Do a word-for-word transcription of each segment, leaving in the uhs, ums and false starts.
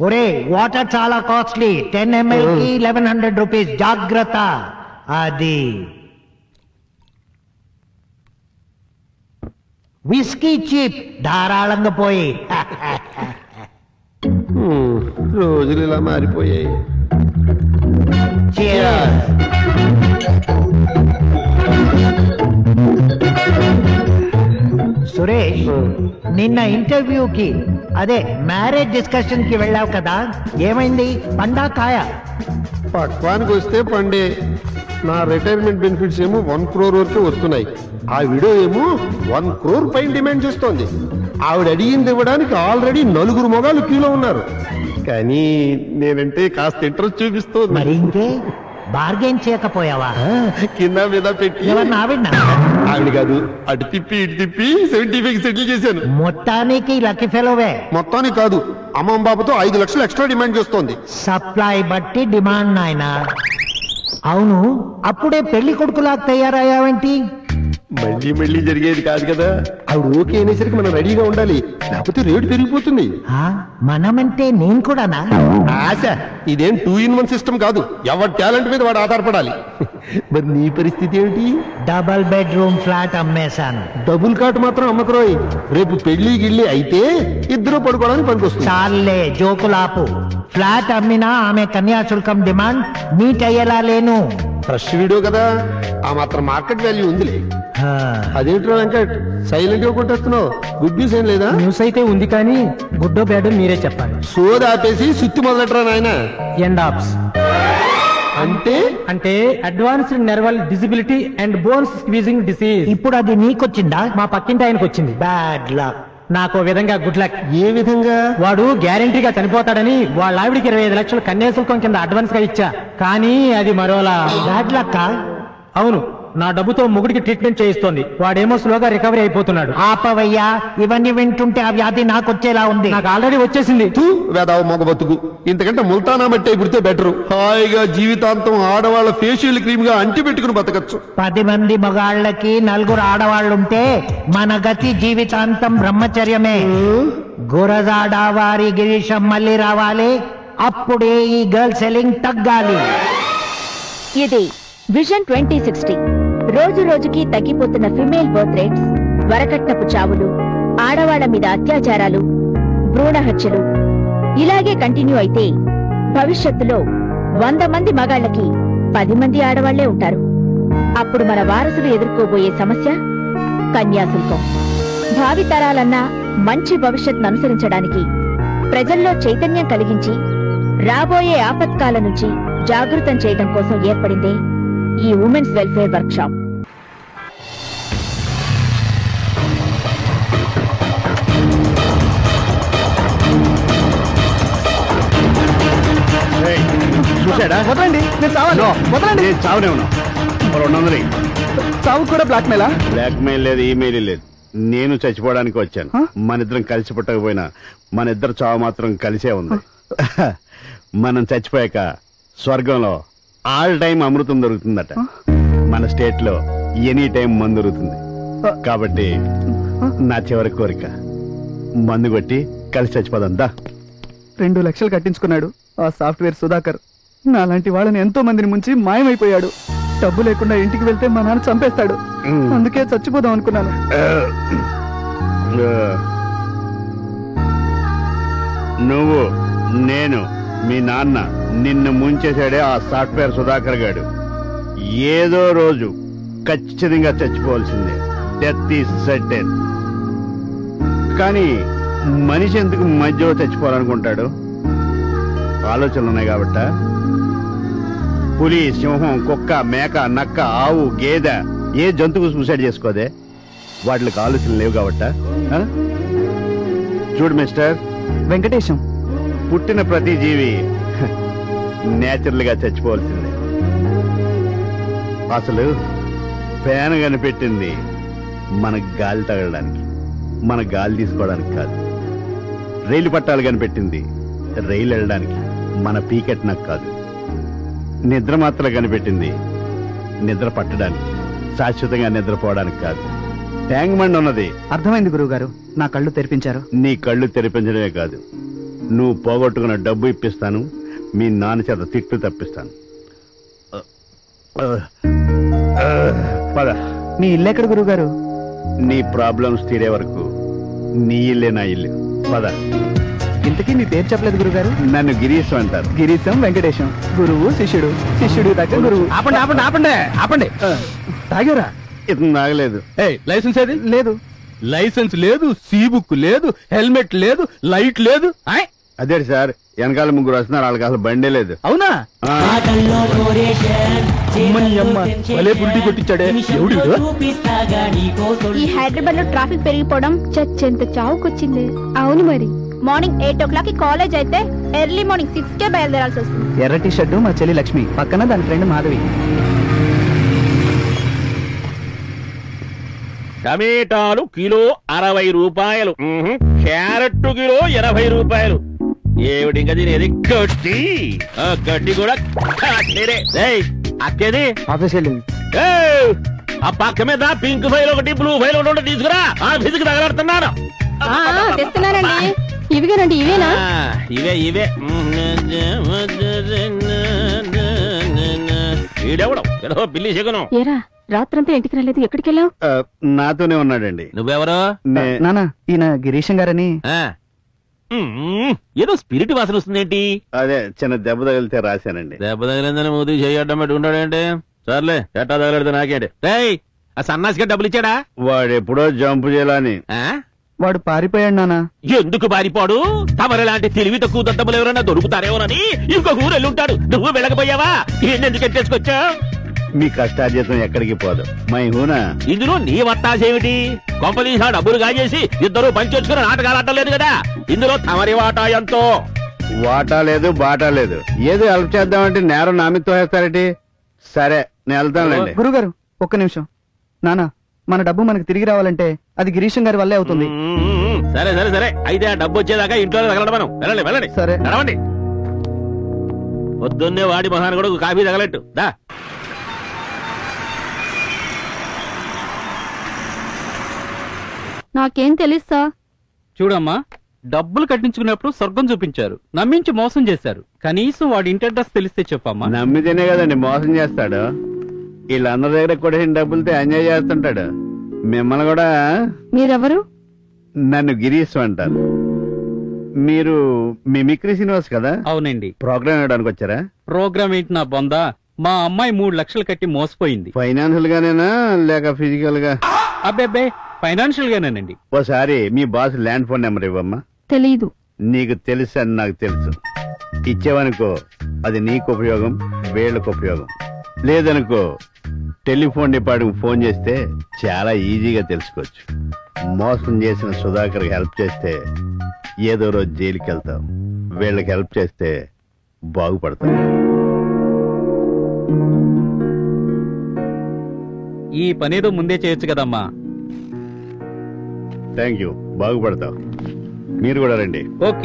ఒరే వాటర్ చాలా costly, ten ML కి లెవెన్ హండ్రెడ్ రూపీస్, జాగ్రత్త. అది విస్కీ చీప్, ధారాళంగా పోయి. రోజులు ఇలా మారిపోయాయి. సురేష్, నిన్న ఇంటర్వ్యూకి అదే మ్యారేజ్ డిస్కషన్ కి వెళ్ళావు కదా, ఏమైంది? పండా కాయ? పక్వానికి వస్తే పండే. నా రిటైర్మెంట్ బెనిఫిట్స్ ఏమో వన్ క్రోర్ వరకు వస్తున్నాయి. ఆ వీడియో ఏమో వన్ క్రోర్ పైన డిమాండ్ చేస్తోంది. ఆవిడ అడిగింది ఇవ్వడానికి ఆల్రెడీ నలుగురు మొగాలు క్యూలో ఉన్నారు. కానీ నేనంటే కాస్త ఇంట్రెస్ట్ చూపిస్తోంది. మరి ఇంకే బార్గెన్ చేయకపోయావా? కింద మీద పెట్టి. ఆవిడ ఆవిడ కాదు, అటు తిప్పి ఇటు తిప్పి సెవెంటీ ఫైవ్ సెటిల్ చేశాను. మొత్తానికి లక్కీ ఫెలోవే. మొత్తానికి కాదు, అమ్మమ్మ బాబుతో ఐదు లక్షలు ఎక్స్ట్రా డిమాండ్ చేస్తోంది. సప్లై బట్టి డిమాండ్ నాయనా. అవును, అప్పుడే పెళ్లి కొడుకులా తయారయ్యావేంటి? మళ్ళీ మళ్ళీ జరిగేది కాదు కదా. ఆవిడ ఓకే అనేసరికి మనం రెడీగా ఉండాలి, లేకపోతే రేటు పెరిగిపోతుంది. మనమంటే నేను కూడానా? ఆశ, ఇదేం టూ ఇన్ వన్ సిస్టమ్ కాదు. ఎవరి టాలెంట్ మీద వాడు ఆధారపడాలి. మరి నీ పరిస్థితి ఏమిటి? డబల్ బెడ్రూమ్ ఫ్లాట్ అమ్మేశాను. డబుల్ కాట్ మాత్రం అమ్మకరోయ్. రేపు పెళ్లి గిళ్ళి అయితే ఇద్దరు పడుకోవడానికి పనికొస్తుంది. చాలే జోకులాపు. ఫ్లాట్ అమ్మినా ఆమె కన్యాశుల్కం డిమాండ్ మీట్ అయ్యేలా లేను. ఫ్రెష్ వీడియో కదా, ఆ మాత్రం మార్కెట్ వాల్యూ ఉందిలే. అదేంటో వెంకట్ సైలెంట్ గా కొట్టేస్తున్నావు? గుడ్ న్యూస్ ఏం లేదా? న్యూస్ అయితే ఉంది, కానీ గుడ్డో బ్యాడో మీరే చెప్పాలి. సోది ఆపేసి సుత్తి మొదలెట్టరా నాయన. ఎండ్ ఆప్స్ అంటే అంటే advanced nerval disability and bones squeezing disease. ఇప్పుడు అది నీకొచ్చిందా? మా పక్కింటి ఆయనకు వచ్చింది. Bad luck. నాకు విధంగా గుడ్ లక్. ఏ విధంగా? వాడు గ్యారంటీగా చనిపోతాడని వాళ్ళ ఆవిడికి ఇరవై ఐదు లక్షలు కన్యాశుల్కం కింద అడ్వాన్స్ గా ఇచ్చా, కానీ అది మరోలా. Bad luck? అవును, నా డబ్బుతో ముగుడికి ట్రీట్మెంట్ చేయిస్తోంది. వాడేమో స్లోగా రికవరీ అయిపోతున్నాడు. ఆపవయ్యా, ఇవన్నీ వింటుంటే ఆ వ్యాధి నాకు వచ్చేలా ఉంది. నాకు ఆల్రెడీ వచ్చేసింది. వేదావు మొగ బతుకు. ఇంతకంటే ముల్తానా మట్టే పుడితే బెటరు. హాయిగా జీవితాంతం ఆడవాళ్ళ ఫేషియల్ క్రీమ్ గా అంటి పెట్టుకుని బతకచ్చు. పది మంది మగాళ్ళకి నలుగురు ఆడవాళ్ళుంటే మన గతి జీవితాంతం బ్రహ్మచర్యమే. గురజాడ వారి గిరీశం మళ్ళీ రావాలి, అప్పుడే ఈ గర్ల్ సెల్లింగ్ తగ్గాలి. ఇది విజన్ ట్వంటీ సిక్స్టీ. రోజు రోజుకి తగ్గిపోతున్న ఫిమేల్ బర్త్ రేట్స్, వరకట్నపు చావులు, ఆడవాళ్ల మీద అత్యాచారాలు, భ్రూణ హత్యలు ఇలాగే కంటిన్యూ అయితే భవిష్యత్తులో వంద మంది మగాళ్లకి పది మంది ఆడవాళ్లే ఉంటారు. అప్పుడు మన వారసులు ఎదుర్కోబోయే సమస్య కన్యాశుల్కం. భావితరాలన్నా మంచి భవిష్యత్తును అనుసరించడానికి ప్రజల్లో చైతన్యం కలిగించి రాబోయే ఆపత్కాల నుంచి జాగృతం చేయడం కోసం ఏర్పడిందే ఈ ఉమెన్స్ వెల్ఫేర్ వర్క్ షాప్. చూసాడా? వదలండి, నేను చావాలి. వదలండి. చావునే ఉన్నా. రెండు వందలు చావు కూడా బ్లాక్ మెయిలా? బ్లాక్ మెయిల్ లేదు, ఈమెయిల్ లేదు. నేను చచ్చిపోవడానికి వచ్చాను. మన ఇద్దరం కలిసి పుట్టకపోయినా మన ఇద్దరు చావు మాత్రం కలిసే ఉంది. మనం చచ్చిపోయాక స్వర్గంలో ఆల్ టైం అమృతం దొరుకుతుందట. మన స్టేట్ లో ఎనీ టైం మందు దొరుకుతుంది. కాబట్టి నా చివరి కోరిక మందు కొట్టి కలిసి చచ్చిపోదంతా. రెండు లక్షలు కట్టించుకున్నాడు ఆ సాఫ్ట్వేర్ సుధాకర్. నాలాంటి వాళ్ళని ఎంతో మందిని ముంచి మాయమైపోయాడు. డబ్బు లేకుండా ఇంటికి వెళ్తే మా నాన్న చంపేస్తాడు. అందుకే చచ్చిపోదాం అనుకున్నాను. నువ్వు, నేను, మీ నాన్న నిన్ను ముంచేశాడే ఆ సాఫ్ట్వేర్ సుధాకర్ గాడు. ఏదో రోజు ఖచ్చితంగా చచ్చిపోవాల్సిందే. Death is certain. కానీ మనిషి ఎందుకు మధ్యలో చచ్చిపోవాలనుకుంటాడు? ఆలోచనలు ఉన్నాయి కాబట్ట. పులి, సింహం, కుక్క, మేక, నక్క, ఆవు, గేదె ఏ జంతువు సూసైడ్ చేసుకోదే? వాటికి ఆలోచనలు లేవు కాబట్ట. చూడు మిస్టర్ వెంకటేశం, పుట్టిన ప్రతి జీవి నేచురల్ గా చచ్చిపోవాల్సిందే. అసలు ఫ్యాన్ కనిపెట్టింది మన గాలి తగలడానికి, మన గాలి తీసుకోవడానికి కాదు. రైలు పట్టాలు కనిపెట్టింది రైలు వెళ్ళడానికి, మన పీకెట్ నాకు కాదు. నిద్ర మాత్రం కనిపెట్టింది నిద్ర పట్టడానికి, శాశ్వతంగా నిద్రపోవడానికి కాదు. ట్యాంక్ బండ్ ఉన్నది. అర్థమైంది గురువు గారు, నా కళ్ళు తెరిపించారు. నీ కళ్ళు తెరిపించడమే కాదు, నువ్వు పోగొట్టుకున్న డబ్బు ఇప్పిస్తాను, మీ నాన్న చేత తిట్లు తప్పిస్తాను. పద. మీ ఇల్లు ఎక్కడ గురుగారు? నీ ప్రాబ్లమ్స్ తీరే వరకు నీ ఇల్లే నా ఇల్లు. పద. ఇంతకీ మీ పేరు చెప్పలేదు గురుగారు. నన్ను గిరీశం అంటారు. గిరీశం వెంకటేశం, గురువు శిష్యుడు, శిష్యుడి దగ్గర గురువు. ఆపండి ఆపండి ఆపండి ఆపండి. తాగారా? ఇతను నాగలేదు. లైసెన్స్ ఏది? లేదు. లైసెన్స్ లేదు, సీ బుక్ లేదు, హెల్మెట్ లేదు, లైట్ లేదు. అదే సార్, వెనకాల ముగ్గురు వస్తున్నారు, వాళ్ళకి అసలు బండే లేదు. అవునా? భలే పురిటి కొట్టించాడే. ఈ హైదరాబాద్ లో ట్రాఫిక్ పెరిగిపోవడం చచ్చెంత చావుకొచ్చింది. అవును మరి. మార్నింగ్ ఎయిట్ ఓ క్లాక్ కి కాలేజ్ అయితే ఎర్లీ మార్నింగ్ సిక్స్ కే బయలుదేరాల్సి వస్తుంది. ఎర్ర టీ షర్టు మా చెల్లి లక్ష్మి, పక్కన దాని ఫ్రెండ్ మాధవి. టమేటాలు కిలో అరవై రూపాయలు, క్యారెట్ కిలో ఎనభై రూపాయలు. ఏమిటి ఇంకా తినేది? గడ్డి. గడ్డి కూడా అక్కేది ఆఫీస్ వెళ్ళింది. ఆ పక్క మీద పింక్ ఫైల్ ఒకటి, బ్లూ ఫైల్ ఒకటి తీసుకురా. ఆఫీస్కి తగలడుతున్నాను. తెస్తున్నానండి. ఇవిగానండి. ఇవేనా? ఇవే ఇవే. ఈడెవడం ఏదో బిల్లి చెగను. ఏరా రాత్రంతా ఇంటికి రాలేదు, ఎక్కడికి వెళ్ళావు? నాతోనే ఉన్నాడండి. నువ్వెవరో? నానా ఈయన గిరీశం గారని. ఏదో స్పిరిట్ వాసన వస్తుందేంటి? అదే చిన్న దెబ్బ తగిలితే రాశానండి. దెబ్బ తగిలిందని మూతి చేయడం పెట్టుకుంటాడేంటి? సర్లే, ఎట్టా తగలడితే నాకేంటి? రేయ్, ఆ సన్నాసిగా డబ్బులు ఇచ్చాడా? వాడు ఎప్పుడో జంప్ చేయాలని. వాడు పారిపోయాడు నానా. ఎందుకు పారిపోడు? తమరు లాంటి తెలివి తక్కువ దద్దములు ఎవరైనా దొరుకుతారేమోనని ఇంకొక ఊరు వెళ్ళుంటాడు. నువ్వు వెళ్ళకపోయావా? ఎందుకు ఎట్టేసుకొచ్చా? మీ కష్టార్జితం ఎక్కడికి పోదు. మై హూనా. ఇందులో నీ వత్తాసేమిటి? కొంపదీసా డబ్బులు కాజేసి ఇద్దరు పంచొచ్చుకుని నాటకాలు ఆడలేదు కదా. ఇందులో తమరి వాటా ఎంతో? వాటా లేదు, బాటా లేదు. ఏదో హెల్ప్ చేద్దామంటే నేరం నామితో వేస్తారేటి? సరే, నేను వెళ్తానులేండి. గురుగారు ఒక్క నిమిషం. నానా, మన డబ్బు మనకు తిరిగి రావాలంటే అది గిరీశం గారి వల్లే అవుతుంది. సరే సరే సరే, అయితే ఆ డబ్బు వచ్చేదాకా ఇంట్లో తగలడం. మనం వెళ్ళండి వెళ్ళండి. సరే నడవండి. పొద్దున్నే వాడి మహాన్ కూడా కాఫీ తగలట్టు దా. నాకేం తెలుసా? చూడమ్మా, డబ్బులు కట్టించుకున్నప్పుడు స్వర్గం చూపించారు, నమ్మించి మోసం చేశారు. కనీసం వాడి ఇంటి అడ్రస్ తెలిస్తే చెప్పమ్మా. నమ్మితేనే కదండి మోసం చేస్తాడు. వీళ్ళందరి దగ్గర కూడా డబ్బులతో ఎంజాయ్ చేస్తుంటాడు. మిమ్మల్ని కూడా. మీరెవరు? నన్ను గిరీశం అంటారు. మీరు మిమిక్రీ శ్రీనివాస్ కదా? అవునండి. ప్రోగ్రామ్ ఇవ్వడానికి వచ్చారా? ప్రోగ్రామ్ ఏంటి నా బొందా? మా అమ్మాయి మూడు లక్షలు కట్టి మోసపోయింది. ఫైనాన్షియల్ గానేనా లేక ఫిజికల్ గా? అబ్బే, ఫైనాన్షియల్ గానేనండి. ఓసారి మీ బాస్ ల్యాండ్ ఫోన్ నెంబర్ ఇవ్వమ్మా. తెలీదు. నీకు తెలుసు అని నాకు తెలుసు. ఇచ్చేవనుకో అది నీకు ఉపయోగం, వీళ్ళకు ఉపయోగం. లేదనుకో టెలిఫోన్ డిపార్ట్మెంట్ ఫోన్ చేస్తే చాలా ఈజీగా తెలుసుకోవచ్చు. మోసం చేసిన సుధాకర్ హెల్ప్ చేస్తే ఏదో రోజు జైలుకి వెళ్తాం. వీళ్ళకి హెల్ప్ చేస్తే బాగుపడతాం. ఈ పనేదో ముందే చేయొచ్చు కదమ్మా. థ్యాంక్ యూ, బాగుపడతాం. మీరు కూడా రండి. ఓకే.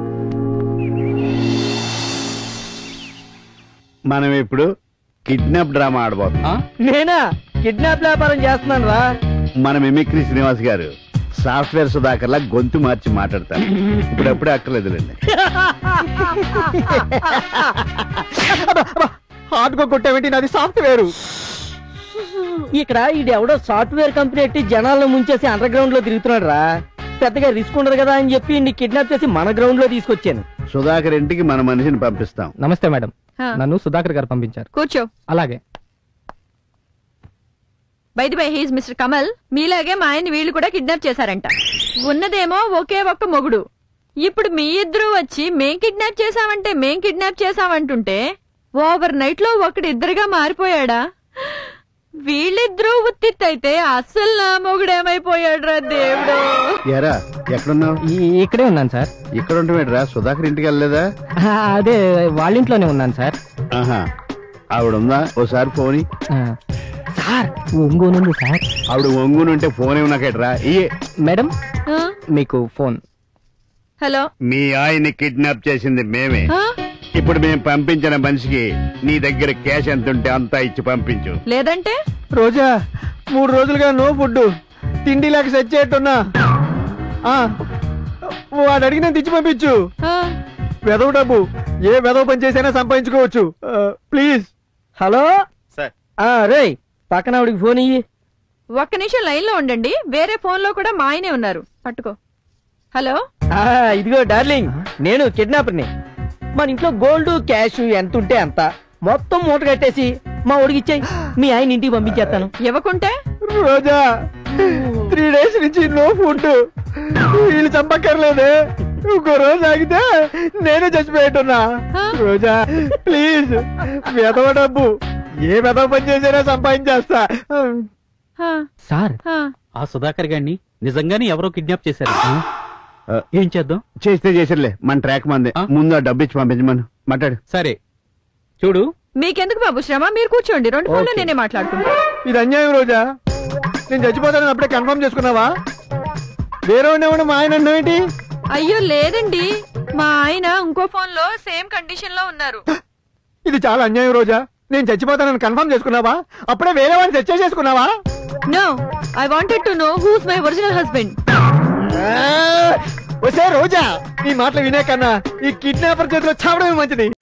మనం ఇప్పుడు కిడ్నాప్ డ్రామా ఆడబోతున్నాం. నేనా కిడ్నాప్ వ్యాపారం చేస్తున్నాను రా. మన మిమిక్రీ శ్రీనివాస్ గారు సాఫ్ట్వేర్ సుధాకర్ లా గొంతు మార్చి మాట్లాడతారు. ఇప్పుడప్పుడే అక్కర్లేదులేండి. హార్డ్గా కొట్టేమిటి? నాది సాఫ్ట్వేర్. ఇక్కడ ఇది ఎవడో సాఫ్ట్వేర్ కంపెనీ ఎట్టి జనాలను ముంచేసి అండర్ గ్రౌండ్ లో తిరుగుతున్నాడు రా. పెద్దగా రిస్క్ ఉండదు కదా అని చెప్పి నీ కిడ్నాప్ చేసి మన గ్రౌండ్ లో తీసుకొచ్చాను. సుధాకర్ ఇంటికి మన మనిషిని పంపిస్తాం. నమస్తే మేడం, నన్ను సుధాకర్ గారు పంపించారు. కూర్చో. అలాగే. By the by, he's mister Kamal. మీలాగే మా ఆయన వీళ్ళు కూడా కిడ్నాప్ చేశారంట. ఉన్నదేమో ఒకే ఒక్క మొగుడు. ఇప్పుడు మీ ఇద్దరు వచ్చి మేం కిడ్నాప్ చేశామంటే మేం కిడ్నాప్ చేశామంటుంటే ఓవర్ నైట్ లో ఒకటి ఇద్దరుగా మారిపోయాడా? వీళ్ళిద్దరూ ఉత్తిత్తైతే అస్సలు నా మొగుడేమైపోయాడు రా దేవుడు. ఎరా ఎక్కడున్నావు? ఇక్కడే ఉన్నాను సార్. ఇక్కడ ఉంటామేట్రా? సుధాకర్ ఇంటికి వెళ్ళలేదా? అదే వాళ్ళ ఇంట్లోనే ఉన్నాను సార్. ఆహా, ఆవిడ ఉందా? ఓసారి ఫోన్. Sir ఒంగోనుంది sir. ఆవిడ ఒంగునుంటే ఫోన్ ఏమన్నాకేట్రా? ఇయే మేడం మీకు ఫోన్. హలో. మీ ఆయన్ని కిడ్నాప్ చేసింది మేమే. ఇప్పుడు మేము పంపించిన మనిషికి నీ దగ్గర క్యాష్ ఎంత ఉంటే అంతా ఇచ్చి పంపించు. లేదంటే రోజా మూడు రోజులుగా నో ఫుడ్, తిండి లేక సచ్చేట్టున్నా. వాడు అడిగిన తెచ్చి పంపించు. ఆ, వెదవ డబ్బు ఏ వెదవ పని చేసైనా సంపాదించుకోవచ్చు. ప్లీజ్. హలో సార్ ఆ రే పక్కన ఆవిడికి ఫోన్ ఇయ్యి. ఒక్క నిమిషం లైన్ లో ఉండండి, వేరే ఫోన్ లో కూడా మా ఆయనే ఉన్నారు. పట్టుకో. హలో. ఆ, ఇదిగో డార్లింగ్, నేను కిడ్నాపర్ని. మన ఇంట్లో గోల్డ్ క్యాష్ ఎంత ఉంటే అంత మొత్తం మూట కట్టేసి మా ఊడికి ఇచ్చాయి, మీ ఆయన ఇంటికి పంపించేస్తాను. ఇవ్వకుంటే రోజా త్రీ డేస్ నుంచి నో ఫుడ్. వీళ్ళు చంపక్కర్లేదే, ఇంకో రోజు ఆగితే నేనే చచ్చిపోయేట్టున్నా. రోజా ప్లీజ్, వెదవ డబ్బు ఏ వెదవ పని చేసినా సంపాదించేస్తా. హా, సార్ హా. ఆ సుధాకర్ గారిని నిజంగానే ఎవరో కిడ్నాప్ చేశారు. ఏం చేద్దాం? చేస్తే చేసిర్లే, మన ట్రాక్ మందే. ఆ? ముందు ఆ డబ్బు ఇచ్చి పంపించమను. మాట్లాడు. సరే చూడు, మీకెందుకు బాబు శ్రమ, మీరు కూర్చోండి, రెండు ఫోన్లు ఓకే. నేనే మాట్లాడుకుంటా. ఇది అన్యాయం రోజా. నేను చచ్చిపోతానని అప్పుడే కన్ఫర్మ్ చేసుకున్నావా? వేరే ఉండేవాడు మా ఆయన అన్నావేంటి? అయ్యో లేదండి, మా ఆయన ఇంకో ఫోన్ లో సేమ్ కండిషన్ లో ఉన్నారు. ఇది చాలా అన్యాయం రోజా. నేను చచ్చిపోతానని కన్ఫర్మ్ చేసుకున్నావా? అప్పుడే వేరే వాడిని చర్చ చేసుకున్నావా? No, I wanted to know who's my original husband. వచ్చే రోజా, నీ మాటలు వినే కన్నా ఈ కిడ్నాపర్ చేతిలో చావడమే మంచిది.